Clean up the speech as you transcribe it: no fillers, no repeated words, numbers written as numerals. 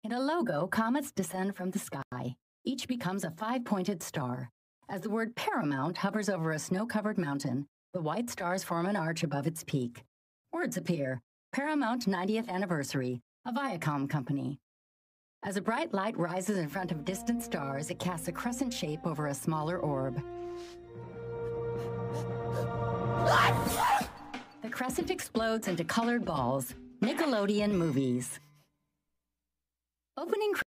In a logo, comets descend from the sky. Each becomes a five-pointed star. As the word Paramount hovers over a snow-covered mountain, the white stars form an arch above its peak. Words appear: Paramount 90th Anniversary, a Viacom company. As a bright light rises in front of distant stars, it casts a crescent shape over a smaller orb. The crescent explodes into colored balls. Nickelodeon movies. Opening